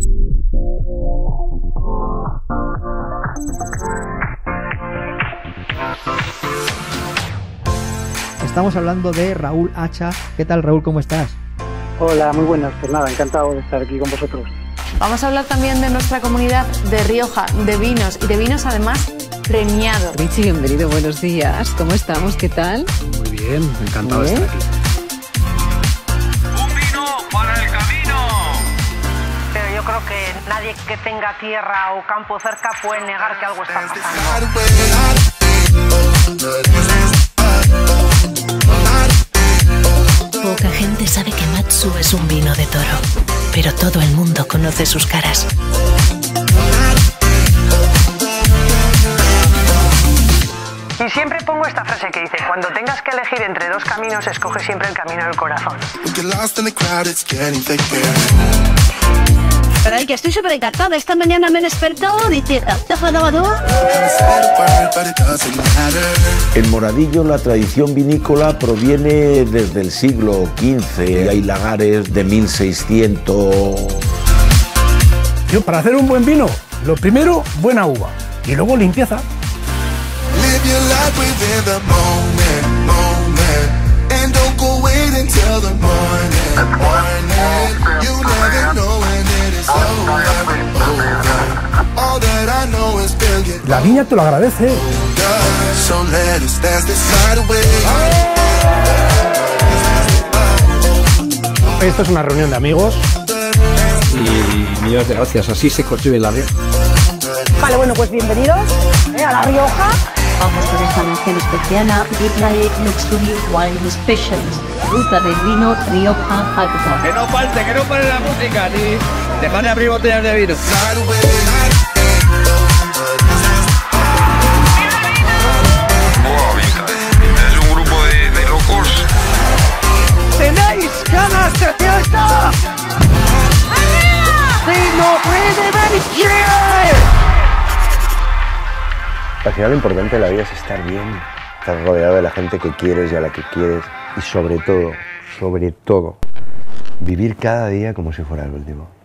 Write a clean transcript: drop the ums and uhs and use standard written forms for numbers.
Estamos hablando de Raúl Hacha. ¿Qué tal, Raúl? ¿Cómo estás? Hola, muy buenas. Pues nada, encantado de estar aquí con vosotros. Vamos a hablar también de nuestra comunidad de Rioja, de vinos y de vinos además premiados. Richie, bienvenido, buenos días. ¿Cómo estamos? ¿Qué tal? Muy bien, encantado de estar aquí. ¡Un vino para el camino! Pero yo creo que nadie que tenga tierra o campo cerca puede negar que algo está pasando. Poca gente sabe que Matsu es un vino de toro, pero todo el mundo conoce sus caras. Y siempre pongo esta frase que dice: cuando tengas que elegir entre dos caminos, escoge siempre el camino del corazón. Pero que estoy súper encantada. Esta mañana me he despertado diciendo... En Moradillo la tradición vinícola proviene desde el siglo XV. Hay lagares de 1600. Yo, para hacer un buen vino, lo primero, buena uva. Y luego limpieza. La viña te lo agradece. Esto es una reunión de amigos. Y millones de gracias, así se construye la Rioja. Vale, bueno, pues bienvenidos a La Rioja. Vamos con esta mención especial a Deep Luxury Wine Specials, ruta del vino Rioja Alta. Que no pare la música, ni dejar de abrir botellas de vino. Es un grupo de locos. ¡Tenéis ganas de fiesta! Al final lo importante de la vida es estar bien, estar rodeado de la gente que quieres y a la que quieres y sobre todo, vivir cada día como si fuera el último.